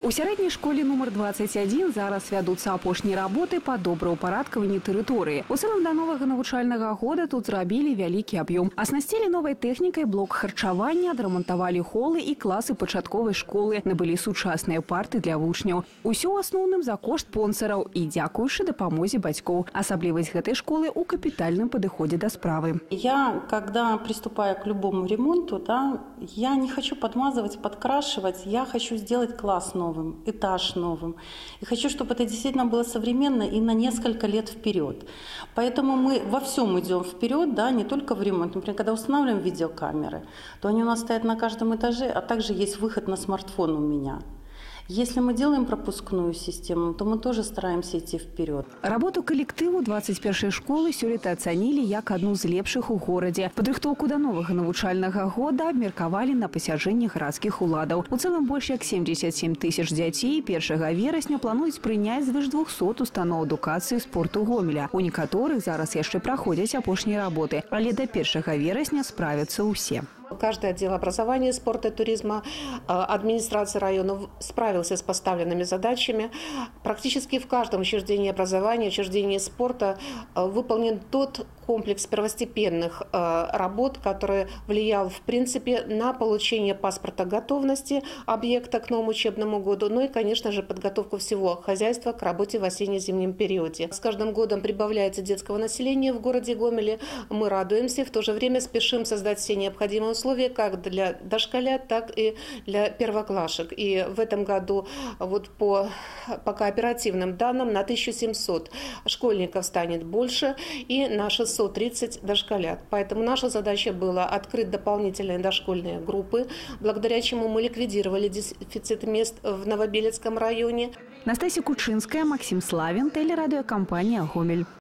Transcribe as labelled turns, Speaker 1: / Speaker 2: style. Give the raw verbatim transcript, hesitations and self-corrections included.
Speaker 1: У сярэдняй школе нумар двадцать один зараз вядуцца апошнія работы па добраўпарадкаванні тэрыторыі. У цэлым да новага навучальнага года тут зрабілі вялікі аб'ём. Аснасцілі новай тэхнікай блок харчавання, адрамантавалі холы і класы пачатковай школы. Набылі сучасныя парты для вучняў. Усё ў асноўным за кошт спонсараў і дзякуючы дапамозе бацькоў. Асаблівасць гэтай школы ў капітальным падыходзе да справы.
Speaker 2: Я, когда приступаю к любому ремонту, да, я не хочу подмазывать, подкрашивать, я хочу сделать класс новый. Этаж новым. И хочу, чтобы это действительно было современно и на несколько лет вперед. Поэтому мы во всем идем вперед, да, не только в ремонт. Например, когда устанавливаем видеокамеры, то они у нас стоят на каждом этаже, а также есть выход на смартфон у меня. Если мы делаем пропускную систему, то мы тоже стараемся идти вперед.
Speaker 1: Работу коллективу двадцать першай школы сёлета ацанілі як одну з лепшых у горадзе. Падрыхтоўку да новага навучальнага года абмеркавалі на пасяджэнні гарадскіх уладаў. У цэлым больш як семьдесят семь тысяч дзяцей першага верасня плануюць прыняць звыш двухсот устаноў адукацыі спорту Гомеля. У некаторых зараз яшчэ праходзяць апошнія работы, але да першага верасня справяцца ўсе.
Speaker 3: Каждый отдел образования, спорта и туризма, администрации районов справился с поставленными задачами. Практически в каждом учреждении образования, учреждении спорта выполнен тот комплекс первостепенных работ, который влиял в принципе на получение паспорта готовности объекта к новому учебному году, ну и, конечно же, подготовку всего хозяйства к работе в осенне-зимнем периоде. С каждым годом прибавляется детского населения в городе Гомеле. Мы радуемся, в то же время спешим создать все необходимые условия как для дошколят, так и для первоклашек. И в этом году вот по, по кооперативным данным на тысячу семьсот школьников станет больше и на шестьсот тридцать дошколят. Поэтому наша задача была открыть дополнительные дошкольные группы, благодаря чему мы ликвидировали дефицит мест в Новобелецком районе.
Speaker 1: Настасья Кучинская, Максим Славин, телерадиокомпания «Гомель».